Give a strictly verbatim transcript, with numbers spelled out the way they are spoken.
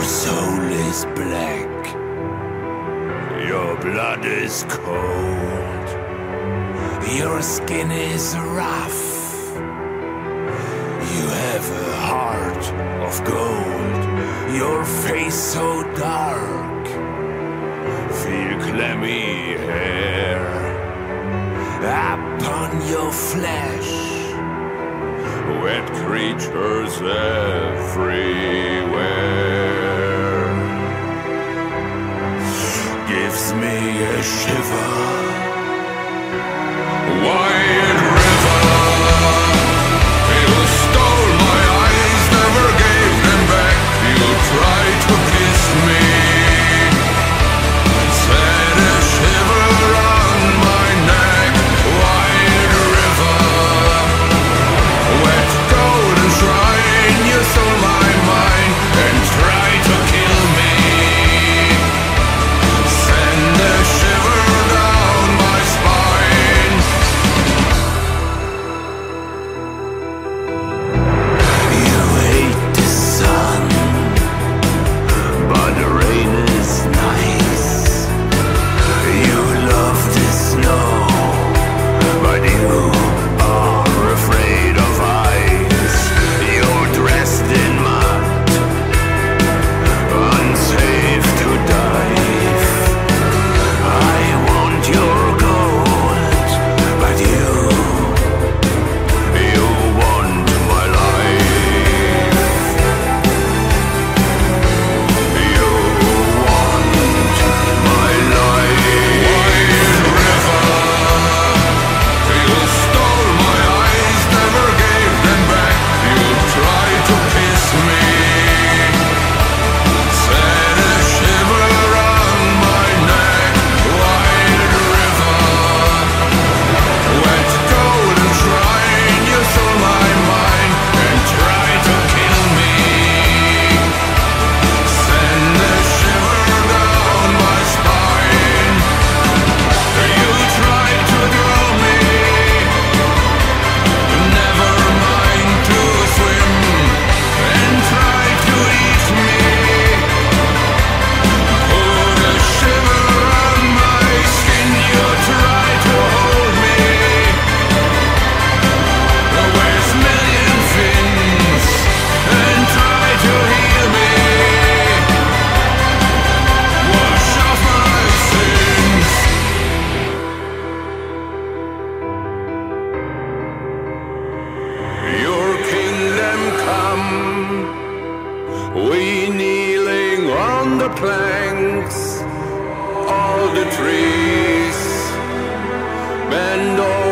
soul is black, your blood is cold, your skin is rough, you have a heart of gold, your face so dark, feel clammy hair upon your flesh, wet creatures everywhere. Gives me a shiver. Wide river, you stole my eyes, never gave them back. You tried to kiss me, set a shiver on my neck. Wide river, wet golden shrine, you stole my mind and tried to kill me. Send a shiver down my spine. You hate the sun, but the rain is nice. You love the snow, but you are afraid of ice. You're dressed in mud, unsafe to dive. I want your gold, but you, you want my life. You want my life. Wide river, you stole my eyes, never gave them back. You tried to kiss me, set a shiver on my neck. Wide river, wet golden shrine, you stole my mind and tried to kill me. Send a shiver down my spine. You tried to draw me, never mind to swim, and tried to eat me. Put a shiver on my skin, you tried to hold me. With million fins, and tried to heal me. Wash off my sins. Your kingdom come, we kneeling on the planks, all the trees bend over.